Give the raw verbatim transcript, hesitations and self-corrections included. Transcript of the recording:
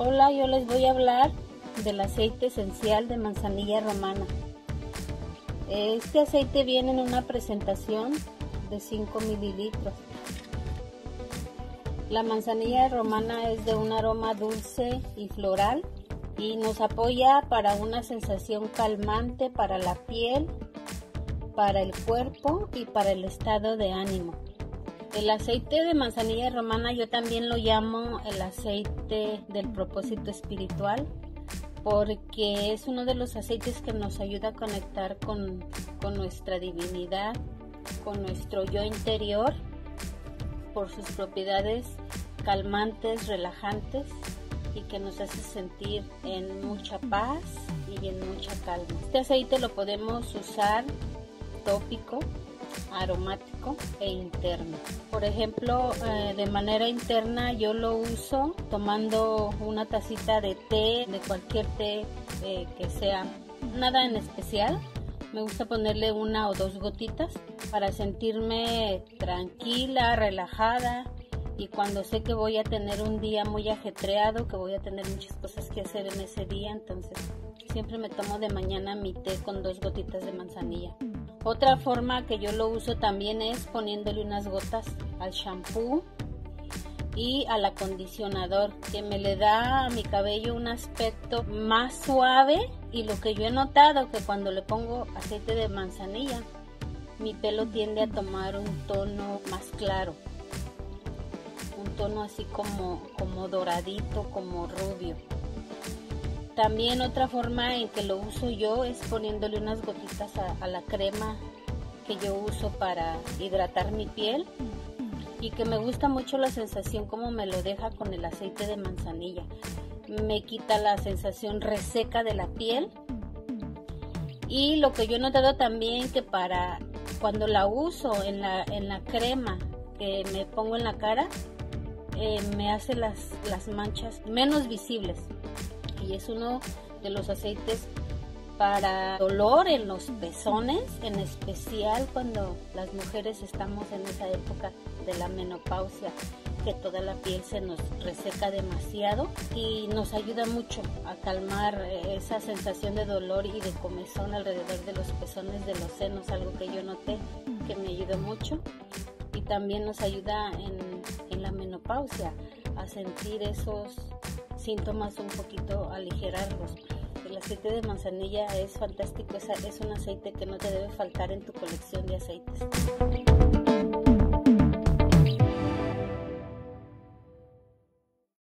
Hola, yo les voy a hablar del aceite esencial de manzanilla romana. Este aceite viene en una presentación de cinco mililitros. La manzanilla romana es de un aroma dulce y floral y nos apoya para una sensación calmante para la piel, para el cuerpo y para el estado de ánimo. El aceite de manzanilla romana yo también lo llamo el aceite del propósito espiritual, porque es uno de los aceites que nos ayuda a conectar con, con nuestra divinidad, con nuestro yo interior, por sus propiedades calmantes, relajantes y que nos hace sentir en mucha paz y en mucha calma. Este aceite lo podemos usar tópico, aromático e interno. Por ejemplo, eh, de manera interna yo lo uso tomando una tacita de té, de cualquier té eh, que sea, nada en especial. Me gusta ponerle una o dos gotitas para sentirme tranquila, relajada, y cuando sé que voy a tener un día muy ajetreado, que voy a tener muchas cosas que hacer en ese día, entonces siempre me tomo de mañana mi té con dos gotitas de manzanilla. Otra forma que yo lo uso también es poniéndole unas gotas al shampoo y al acondicionador, que me le da a mi cabello un aspecto más suave, y lo que yo he notado que cuando le pongo aceite de manzanilla mi pelo tiende a tomar un tono más claro, un tono así como, como doradito, como rubio. También otra forma en que lo uso yo es poniéndole unas gotitas a, a la crema que yo uso para hidratar mi piel, y que me gusta mucho la sensación como me lo deja con el aceite de manzanilla. Me quita la sensación reseca de la piel, y lo que yo he notado también que para cuando la uso en la, en la crema que me pongo en la cara, eh, me hace las, las manchas menos visibles. Y es uno de los aceites para dolor en los pezones, en especial cuando las mujeres estamos en esa época de la menopausia, que toda la piel se nos reseca demasiado, y nos ayuda mucho a calmar esa sensación de dolor y de comezón alrededor de los pezones, de los senos, algo que yo noté que me ayudó mucho. Y también nos ayuda en, en la menopausia a sentir esos síntomas un poquito, aligerarlos. El aceite de manzanilla es fantástico, es, es un aceite que no te debe faltar en tu colección de aceites.